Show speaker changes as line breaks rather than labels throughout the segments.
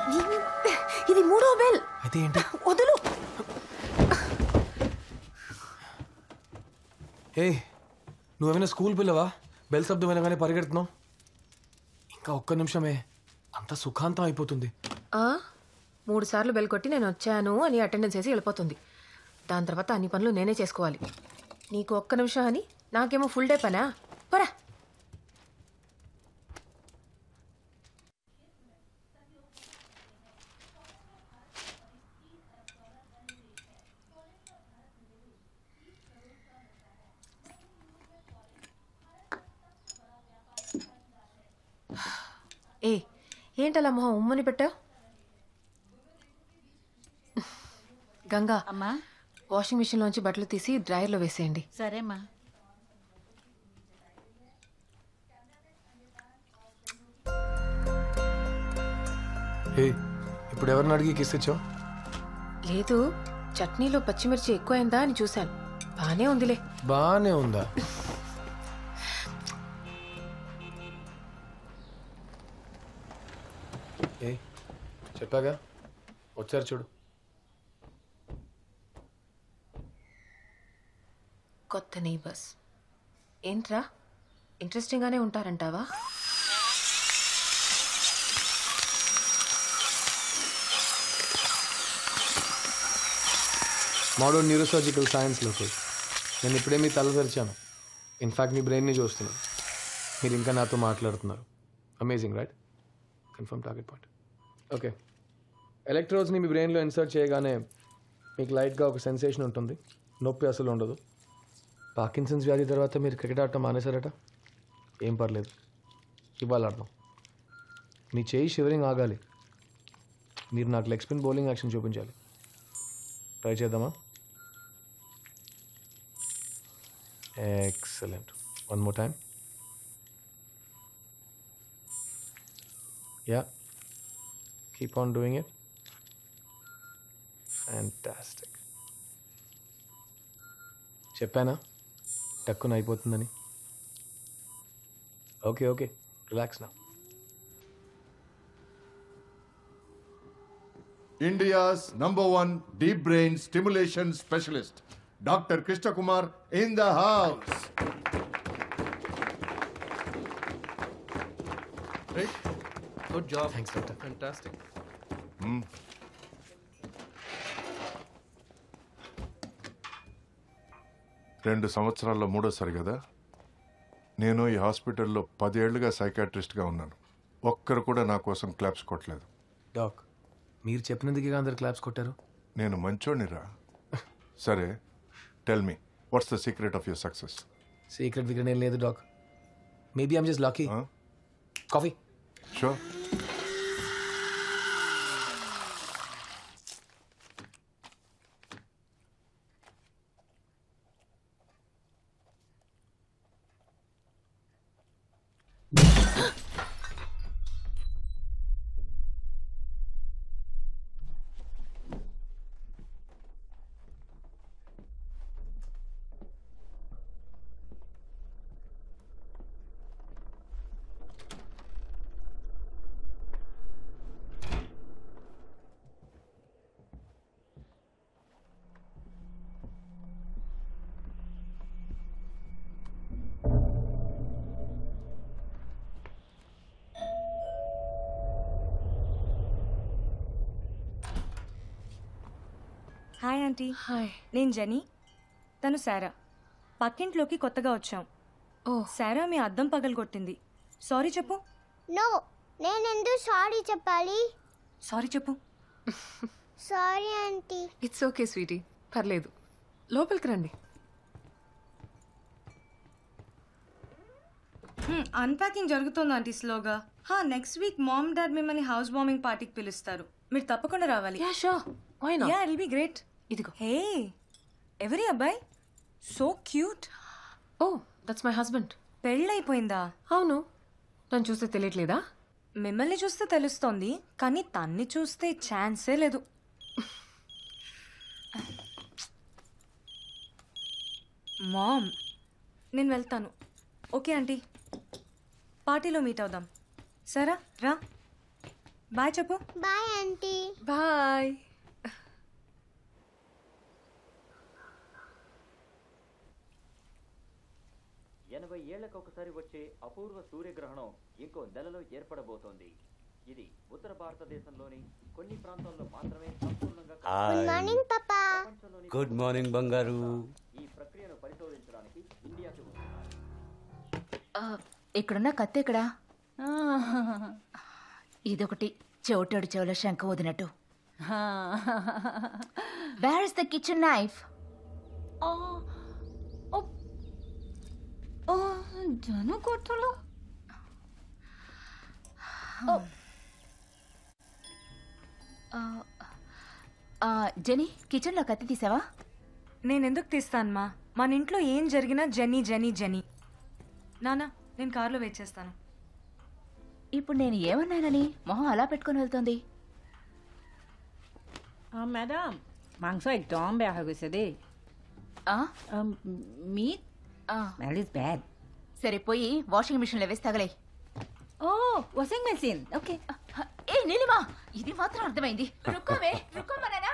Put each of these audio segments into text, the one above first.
ఇది మూడో బెల్.
అయితే ఏంటి?
వదులు.
ఏ నువ్వేమైనా స్కూల్ పిల్లవా? బెల్ శబ్దం వినగానే పరిగెడుతున్నావు. ఇంకా ఒక్క నిమిషమే అంత సుఖాంతం అయిపోతుంది.
3 సార్లు బెల్ కొట్టి నేను వచ్చాను అని అటెండెన్స్ వేసి వెళ్ళిపోతుంది. దాని తర్వాత అన్ని పనులు నేనే చేసుకోవాలి. నీకు ఒక్క నిమిషం అని నాకేమో ఫుల్ డే పనా? పరా. ఏంటలా మొహం ఉమ్మని పెట్టావు? గంగా
అమ్మా,
వాషింగ్ మిషన్ లోంచి బట్టలు తీసి డ్రైయర్లో వేసేయండి.
సరేమ్మా.
ఇప్పుడు ఎవరిని అడిగి కిస్ ఇచ్చావు?
లేదు, చట్నీలో పచ్చిమిర్చి ఎక్కువైందా అని చూశాను. బానే ఉందిలే.
బానే ఉందా? చెప్పాగా, వచ్చారు చూడు.
కొత్త నైబర్స్ ఏంట్రా, ఇంట్రెస్టింగ్ గానే ఉంటారంటావా?
మోడర్న్ న్యూరోసర్జికల్ సైన్స్లోకి నేను ఇప్పుడే మీ తల తెరిచాను. ఇన్ఫ్యాక్ట్ మీ బ్రెయిన్ని చూస్తున్నాను. మీరు ఇంకా నాతో మాట్లాడుతున్నారు. Amazing, right? Confirm target point. Okay, ఎలక్ట్రోడ్స్ని మీ బ్రెయిన్లో ఇన్సర్ట్ చేయగానే మీకు లైట్గా ఒక సెన్సేషన్ ఉంటుంది. నొప్పి అసలు ఉండదు. పార్కిన్సన్స్ వ్యాధి తర్వాత మీరు క్రికెట్ ఆడటం మానేశారట. ఏం పర్లేదు, ఇవాళ ఆడదాం. మీ చేయి షివరింగ్ ఆగాలి. మీరు నాకు లెగ్ స్పిన్ బౌలింగ్ యాక్షన్ చూపించాలి. ట్రై చేద్దామా? Excellent. One more time. Ya, keep on doing it. Fantastic. చెప్పానా టక్కున అయిపోతుందని? ఓకే ఓకే, రిలాక్స్ నా.
India's #1 deep brain stimulation specialist, Dr. Krishna Kumar in the house.
Right? Good job. Thanks, doctor. Fantastic.
2 సంవత్సరాల్లో మూడోసారి కదా. నేను ఈ హాస్పిటల్లో 10 ఏళ్లుగా సైకాట్రిస్ట్గా ఉన్నాను. ఒక్కరు కూడా నా కోసం క్లాప్స్ కొట్టలేదు.
డాక్, మీరు చెప్పినందుకే అందరు క్లాప్స్ కొట్టారు.
నేను మంచోడినిరా. సరే, tell me, what's the secret of your success?
Secret విగ్రహం ఏం లేదు doc. Maybe I'm just lucky. Coffee?
Sure.
Hi aunty.
Hi.
నేను జెనీ, తను శారా. పక్కింట్లోకి కొత్తగా వచ్చాం. శారా మీ అద్దం పగలగొట్టింది. సారీ చెప్పు.
నో, నేనెందుకు సారీ చెప్పాలి?
సారీ చెప్పు.
Sorry aunty.
It's okay sweetie, పర్లేదు. లోపలికి రండి.
అన్ప్యాకింగ్ జరుగుతుంది ఆంటీ స్లోగా. నెక్స్ట్ వీక్ మామ్ డాడ్ మిమ్మల్ని హౌస్ వార్మింగ్ పార్టీకి పిలుస్తారు. మీరు తప్పకుండా రావాలి.
Yeah sure, why not?
Ya, it be great.
ఇదిగో.
హే, ఎవరి అబ్బాయి? So cute.
Oh, that's my husband.
పెళ్ళైపోయిందా?
అవును. తను చూస్తే తెలియట్లేదా?
మిమ్మల్ని చూస్తే తెలుస్తోంది, కానీ తన్ని చూస్తే ఛాన్సే లేదు. మామ్, నేను వెళ్తాను. ఓకే ఆంటీ, పార్టీలో మీట్ అవుదాం. సరా రా. బాయ్ చెప్పు.
Bye aunty.
బాయ్.
ఒకసారి వచ్చే అపూర్వ సూర్యగ్రహణం ఇంకో నెలలో ఏర్పడబోతోంది. ఇది ఉత్తర భారతదేశంలోని కొన్ని ప్రాంతాల్లో మాత్రమే సంపూర్ణంగా
గుడ్ మార్నింగ్ పాపా.
గుడ్ మార్నింగ్ బంగారు.
ఈ ప్రక్రియను పరిశోధించడానికి ఇండియాకి వస్తున్నారు.
ఇక్కడున్న కత్తి ఎక్కడా? ఇదొకటి చెవిటాడు చెవుల శంఖ వదినట్టు. Where is the kitchen knife?
జను కొట్టులో
జెనీ, కిచెన్లో కత్తి తీసావా?
నేనెందుకు తీస్తానమ్మా? మన ఇంట్లో ఏం జరిగినా జెనీ జెనీ జెనీ. నానా, నేను కార్లో వెయిట్ చేస్తాను.
ఇప్పుడు నేను ఏమన్నానని మొహం అలా పెట్టుకొని వెళ్తోంది?
ম্যাডাম মাংস একদম বেয়া হৈ গৈছে দেই. Meat smell is bad.
సరే, పోయి వాషింగ్ మిషన్లో వేసి తగలే.
ఓ వాషింగ్ మెషిన్ ఓకే.
ఏ నీలిమా, ఇది మాత్రం అర్థమైంది. రుక్కోవే, రుక్కోమనేనా?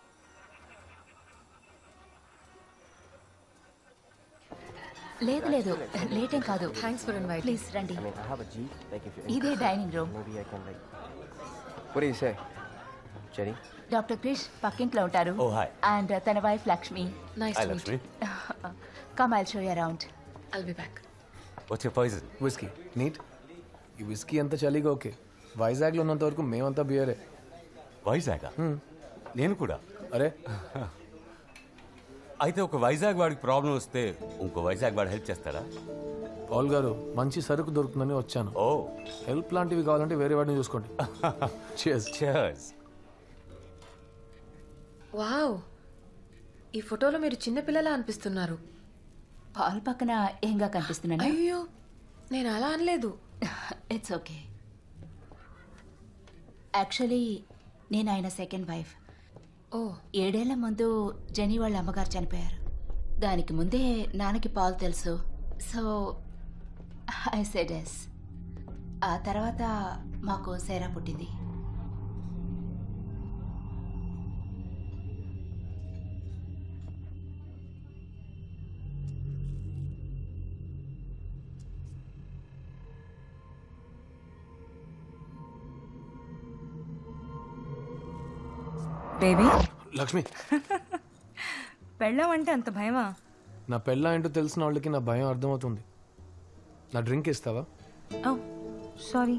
లేదు లేదు, లేటేం కాదు.
Thanks for invite.
ప్లీజ్ రండి. ఇదే dining room.
What do you say, Jenny?
Doctor Krish పక్కింట్లో ఉంటారు.
Oh, hi.
అండ్ తన wife Lakshmi.
Nice
hi
to meet.
Lakshmi.
Come I'll show you around.
I'll be back.
What's your poison?
Whisky. Neat. ఈ whisky అంతా చలిగా okay. వైజాగ్లో ఉన్నంత వరకు మేమంతా బియరే.
వైజాగ్? నేను కూడా.
అరే,
అయితే ఒక వైజాగ్ వాడికి ప్రాబ్లం వస్తే ఇంకో వైజాగ్ వాడు హెల్ప్ చేస్తాడా?
పాల్ గారు, మంచి సరుకు దొరుకుతుందని వచ్చాను.
ఓ
హెల్ప్ లాంటివి కావాలంటే వేరే వాడిని చూసుకోండి. Cheers.
cheers.
వావ్, ఈ ఫోటోలో మీరు చిన్నపిల్లలా అనిపిస్తున్నారు.
పాల్ పక్కన ఏంగా కనిపిస్తున్నాను?
అయ్యో, నేను అలా అనలేదు.
It's okay. యాక్చువల్లీ నేను ఆయన సెకండ్ వైఫ్.
ఓ,
7 ఏళ్ల ముందు జెనీ వాళ్ళ అమ్మగారు చనిపోయారు. దానికి ముందే నాన్నకి పాల్ తెలుసు. So I said yes. ఆ తర్వాత మాకు సేరా పుట్టింది.
బేబీ,
లక్ష్మి,
పెళ్ళం అంటే అంత భయమా?
నా పెళ్ళ ఏంటో తెలిసిన వాళ్ళకి నా భయం అర్థమవుతుంది. నా డ్రింక్ ఇస్తావా?
Oh sorry.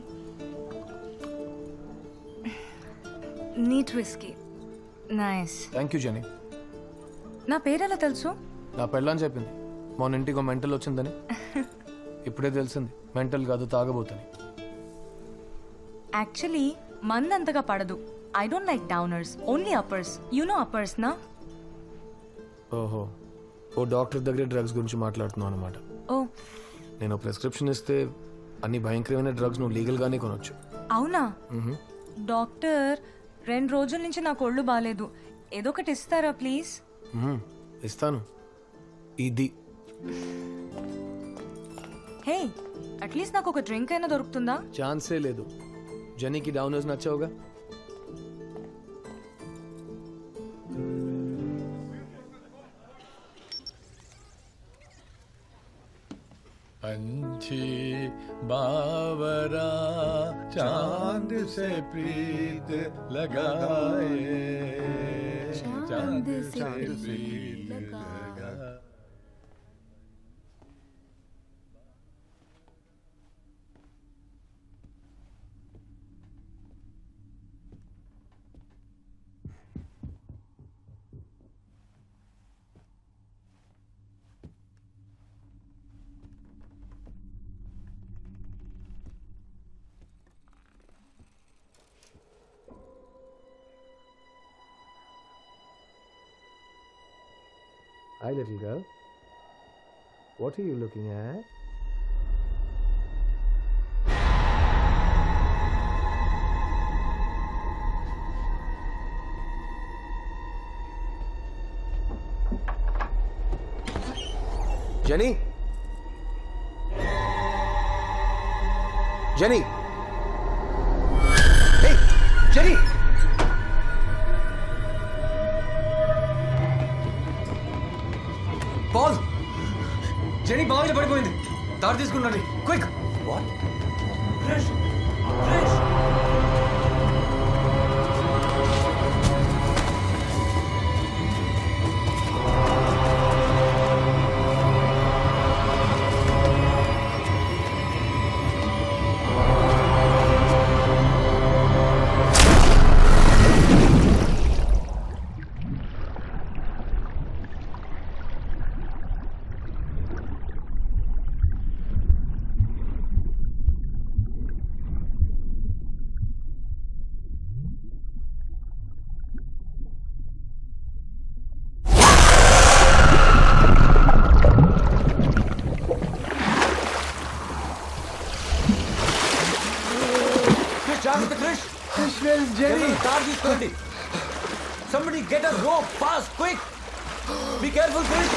Neat whisky. Nice.
Thank you Jenny.
నా పేరెలా తెలుసు?
నా పెళ్ళని చెప్పింది. మొన్న ఇంటికి మెంటల్ వచ్చిందని. ఇప్పుడే తెలిసింది మెంటల్ కాదు, తాగబోతుంది.
యాక్చువల్లీ మంది అంతగా పడదు. I don't like downers, only uppers. You know uppers నా?
ఓహో, ఓ డాక్టర్ దగ్గర డ్రగ్స్ గురించి మాట్లాడుతున్నావు అనమాట.
ఓ
నేను ప్రిస్క్రిప్షన్ ఇస్తే అన్ని భయంకరమైన డ్రగ్స్ నువ్వు లీగల్గానే కొనొచ్చు.
అవునా? డాక్టర్, 2 రోజుల నుంచి నాకు ఒళ్ళు బాగాలేదు. ఏదో ఒకటి ఇస్తారా ప్లీజ్?
ఇస్తాను. ఇది
హే, అట్లీస్ట్ నాకు ఒక డ్రింక్ అయినా దొరుకుతుందా?
ఛాన్సే లేదు. జెనీకి డౌనర్స్ నచ్చావుగా.
पंछी बावरा चांद से प्रीत लगाए, चांद से प्रीत लगाए.
Hi, little girl. What are you looking at? Jenny? Jenny! Hey! Jenny Paul Jenny బావిలో పడిపోయింది. దారి తీసుకున్నాడు. Quick. What? Krish Krish
car తీసుకోండి. Somebody get a rope fast, quick. Be careful, Krish.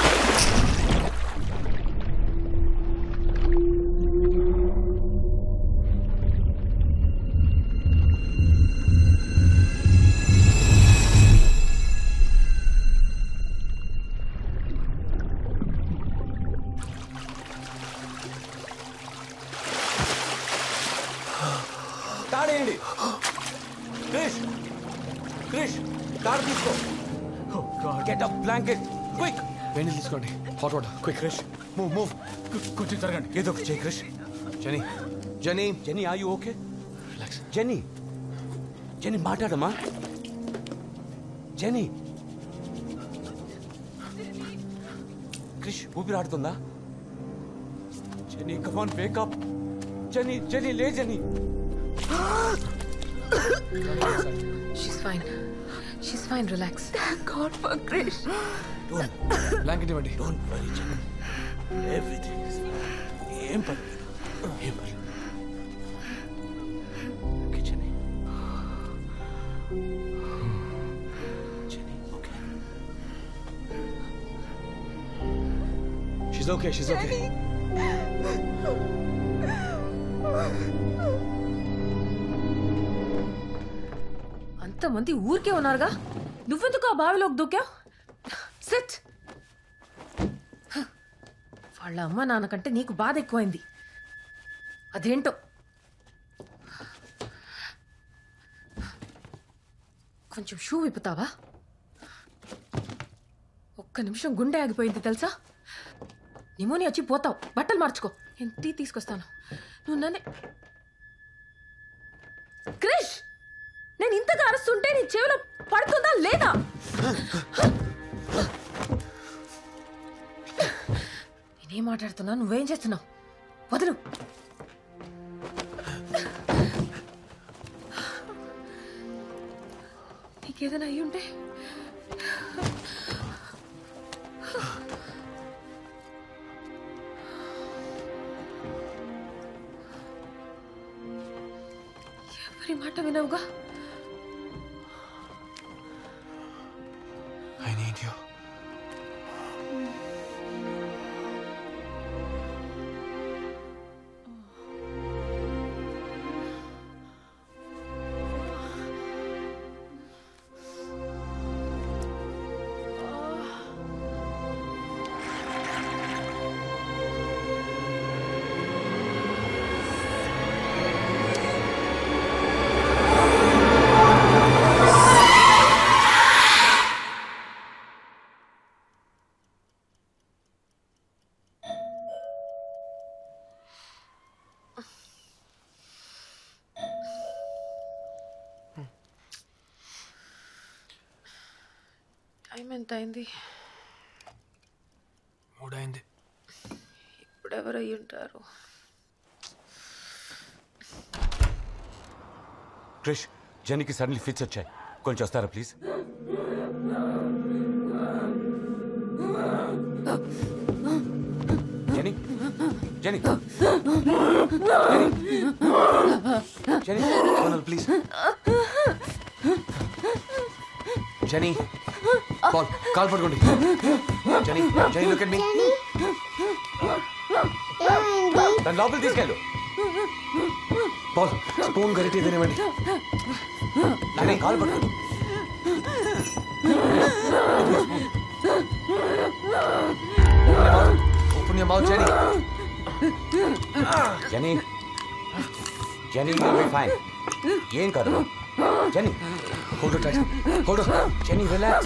తాడేయండి. క్రిష్ క్రిష్ కార్ తీసుకో. Get a blanket quick.
వేణి తీసుకోండి. Hot water.
Quick Krish move move.
కొంచెం జరగండి.
ఏదో ఒక చేయి Krish.
Jenny Jenny
Jenny are you okay?
Relax.
Jenny Jenny మాట్లాడమ్మా. జెనీ క్రిష్ ఊపిరాడుతుందా? Jenny come on wake up. Jenny Jenny లే Jenny.
She's fine. She's fine. Relax.
Thank God for Krish.
Blanket ఇవ్వండి.
Don't worry, Jenny. Everything is fine. ఏం పర్లేదు. ఏం పర్లేదు. Okay, Jenny. Jenny, okay.
She's okay. She's okay.
అంతమంది ఊరికే ఉన్నారుగా, నువ్వెందుకు ఆ బావిలోకి దూకావు? సిట్. వాళ్ళ అమ్మ నాన్నకంటే నీకు బాధ ఎక్కువైంది. అదేంటో. కొంచెం షూ విప్పుతావా? ఒక్క నిమిషం గుండె ఆగిపోయింది తెలుసా? నిమోనియా వచ్చి పోతావు. బట్టలు మార్చుకో. నేను టీ తీసుకొస్తాను. నువ్వు నన్నే. క్రిష్, నేను ఇంతగా అరుస్తుంటే నీ చెవిలో పడుతుందా లేదా? నేనేం మాట్లాడుతున్నా, నువ్వేం చేస్తున్నావు? వదులు. నీకేదైనా అయ్యి ఉంటే ఎవరి మాట వినవుగా.
I need you.
టైం ఎంత అయింది?
3 అయింది.
ఇప్పుడు ఎవరు అయ్యి ఉంటారు?
క్రిష్, జెనీకి సడన్లీ ఫిట్స్ వచ్చాయి. కొంచెం వస్తారా please? Jenny Jenny Jenny please.
Jenny, Paul, call పట్టుకోండి. Jenny, Jenny look at me.
దాని లోపలికి తీసుకెళ్ళు.
పాల్, స్పూన్ గరిటె తినేవండి.
నాన్న కాలు పట్టు.
Open your mouth, Jenny.
Jenny. Jenny, you'll be fine. ఏం కాదు. Jenny.
Hold it tight. Hold on.
Jenny, relax.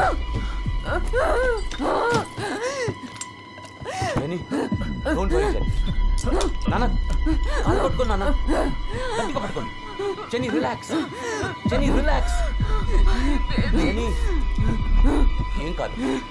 Jenny, don't worry, Jenny. నాన్న కాలు పట్టుకోండి నాన్న, గట్టిగా పట్టుకోండి. Jenny, relax. Jenny, relax. Jenny, ఏం కాదు.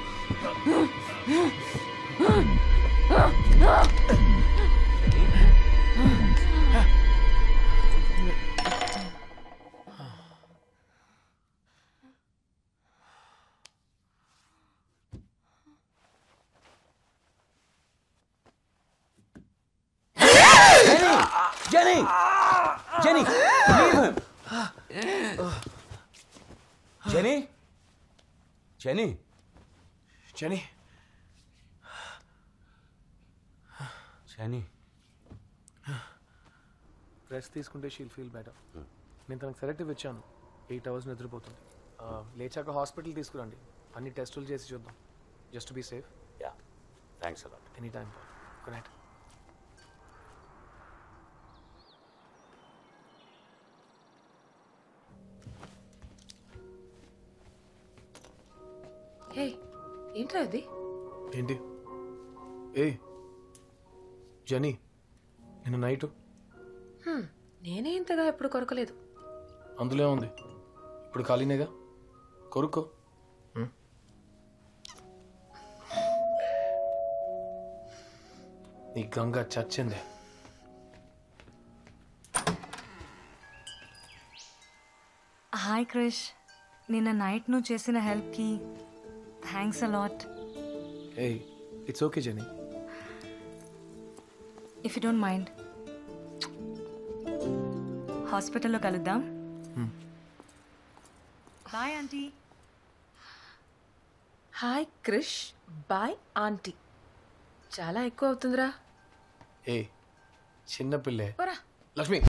Jenny! Jenny! Leave him! Jenny? Jenny?
Jenny.
Jenny?
Rest తీసుకుంటే షీల్ ఫీల్ బెటర్. నేను తనకు సెలెక్టివ్ ఇచ్చాను. 8 hours నిద్రపోతుంది. లేచాక హాస్పిటల్ తీసుకురండి, అన్ని టెస్టులు చేసి చూద్దాం. Just be safe.
Ya, thanks a lot.
Any time. Good night.
Hey ఏంట్రా అది?
ఏంటి? ఏ జెనీ, నిన్న నైటు
నేనే ఇంతగా ఎప్పుడు కొరకలేదు.
అందులో ఉంది. ఇప్పుడు ఖాళీనేగా, కొరుక్కో. ఈ గంగ చచ్చిందే.
హాయ్ క్రిష్, నిన్న నైట్ నువ్వు చేసిన హెల్ప్కి థ్యాంక్స్ అలాట్.
ఏ it's okay Jenny.
If you don't mind హాస్పిటల్లో కలుద్దాం. Bye aunty.
Hi Krish, bye aunty. చాలా ఎక్కువ అవుతుందిరా.
ఏ చిన్న పిల్లే
పోరా.
లక్ష్మి.